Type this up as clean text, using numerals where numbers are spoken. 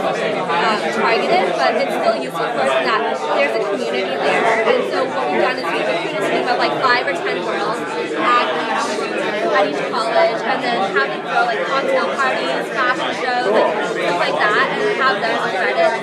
targeted, but it's still useful for us in that there's a community there. And so what we've done is we've recruited a team of like 5 or 10 girls at each college, and then have them throw like cocktail parties, fashion shows, like stuff like that, and have them on Reddit